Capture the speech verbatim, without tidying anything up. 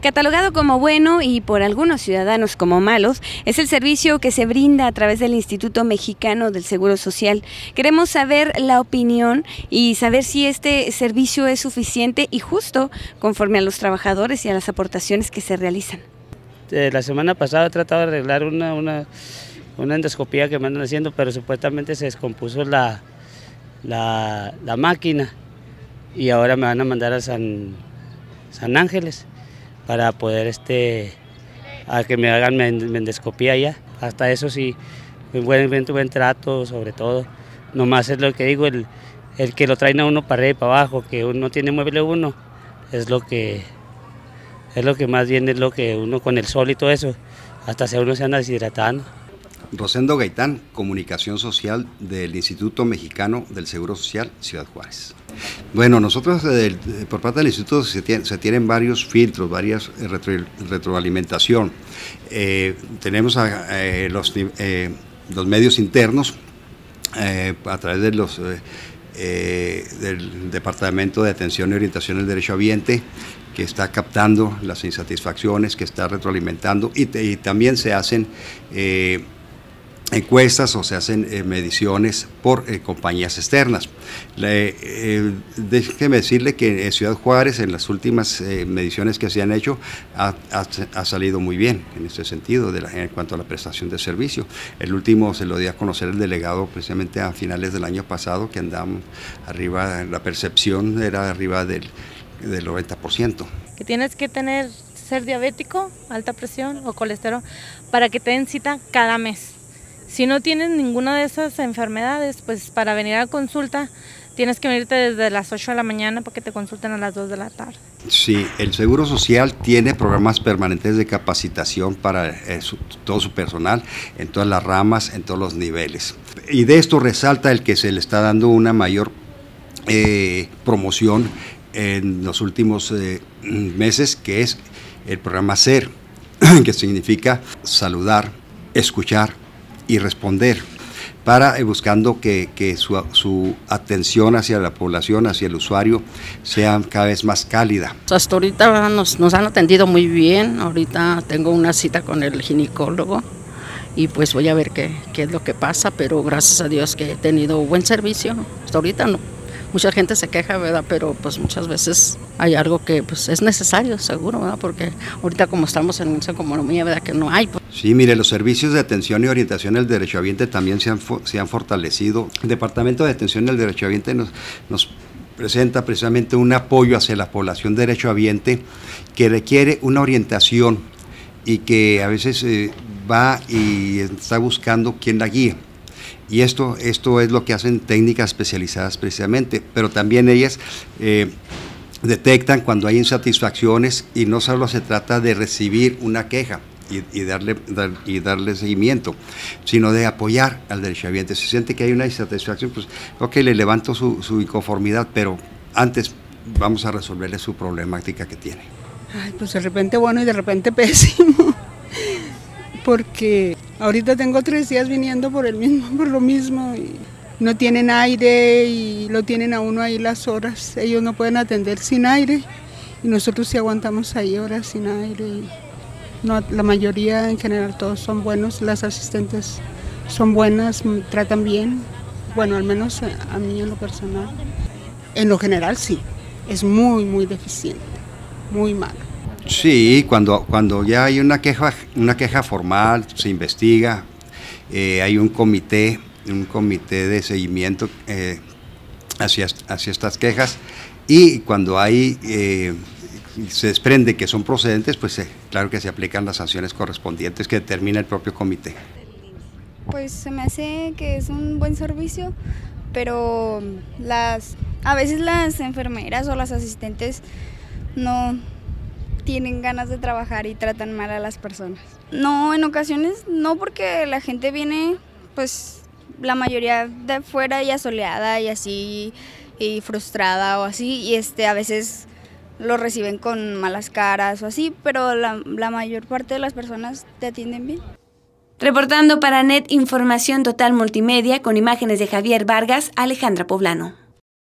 Catalogado como bueno y por algunos ciudadanos como malos, es el servicio que se brinda a través del Instituto Mexicano del Seguro Social. Queremos saber la opinión y saber si este servicio es suficiente y justo conforme a los trabajadores y a las aportaciones que se realizan. La semana pasada he tratado de arreglar una, una, una endoscopía que me andan haciendo, pero supuestamente se descompuso la, la, la máquina y ahora me van a mandar a San, San Ángeles para poder este, a que me hagan mi endoscopía allá. Hasta eso sí, un buen, buen, buen trato sobre todo. Nomás es lo que digo, el, el que lo traen a uno para arriba y para abajo, que uno tiene mueble uno, es lo que es lo que más bien es lo que uno con el sol y todo eso, hasta se uno se anda deshidratando. Rosendo Gaitán, Comunicación Social del Instituto Mexicano del Seguro Social, Ciudad Juárez. Bueno, nosotros eh, por parte del Instituto se, tiene, se tienen varios filtros, varias eh, retro, retroalimentación. Eh, tenemos a, eh, los, eh, los medios internos eh, a través de los, eh, eh, del Departamento de Atención y Orientación del Derecho Habiente, que está captando las insatisfacciones, que está retroalimentando y, y también se hacen eh, encuestas o se hacen eh, mediciones por eh, compañías externas. Le, eh, déjeme decirle que en Ciudad Juárez, en las últimas eh, mediciones que se han hecho, ha, ha, ha salido muy bien en este sentido de la, en cuanto a la prestación de servicio. El último se lo dio a conocer el delegado precisamente a finales del año pasado, que andamos arriba, la percepción era arriba del, del noventa por ciento. Que tienes que tener, ser diabético, alta presión o colesterol, para que te den cita cada mes. Si no tienes ninguna de esas enfermedades, pues para venir a consulta tienes que venirte desde las ocho de la mañana para que te consulten a las dos de la tarde. Sí, el Seguro Social tiene programas permanentes de capacitación para eh, su, todo su personal, en todas las ramas, en todos los niveles. Y de esto resalta el que se le está dando una mayor eh, promoción en los últimos eh, meses, que es el programa SER, que significa saludar, escuchar y responder, para eh, buscando que, que su, su atención hacia la población, hacia el usuario, sea cada vez más cálida. Hasta ahorita nos, nos han atendido muy bien. Ahorita tengo una cita con el ginecólogo y pues voy a ver qué, qué es lo que pasa, pero gracias a Dios que he tenido buen servicio. Hasta ahorita no. Mucha gente se queja, ¿verdad? Pero pues muchas veces hay algo que pues es necesario, seguro, ¿verdad? Porque ahorita como estamos en esa economía, ¿verdad? Que no hay. Pues. Sí, mire, los servicios de atención y orientación al derechohabiente también se han, se han fortalecido. El Departamento de Atención al Derechohabiente nos, nos presenta precisamente un apoyo hacia la población derechohabiente que requiere una orientación y que a veces eh, va y está buscando quién la guíe. Y esto, esto es lo que hacen técnicas especializadas precisamente, pero también ellas eh, detectan cuando hay insatisfacciones y no solo se trata de recibir una queja y, y, darle, dar, y darle seguimiento, sino de apoyar al derechohabiente. Si siente que hay una insatisfacción, pues ok, le levanto su, su inconformidad, pero antes vamos a resolverle su problemática que tiene. Ay, pues de repente bueno y de repente pésimo. Porque ahorita tengo tres días viniendo por el mismo, por lo mismo, y no tienen aire y lo tienen a uno ahí las horas. Ellos no pueden atender sin aire y nosotros sí aguantamos ahí horas sin aire. Y no, la mayoría en general todos son buenos, las asistentes son buenas, tratan bien, bueno, al menos a mí en lo personal. En lo general sí, es muy, muy deficiente, muy malo. Sí, cuando, cuando ya hay una queja, una queja formal, se investiga, eh, hay un comité, un comité de seguimiento eh, hacia, hacia estas quejas, y cuando hay, eh, se desprende que son procedentes, pues eh, claro que se aplican las sanciones correspondientes que determina el propio comité. Pues se me hace que es un buen servicio, pero las, a veces las enfermeras o las asistentes no tienen ganas de trabajar y tratan mal a las personas. No, en ocasiones no, porque la gente viene, pues la mayoría de fuera y asoleada y así, y frustrada o así, y este a veces lo reciben con malas caras o así, pero la, la mayor parte de las personas te atienden bien. Reportando para Net Información Total Multimedia con imágenes de Javier Vargas, Alejandra Poblano.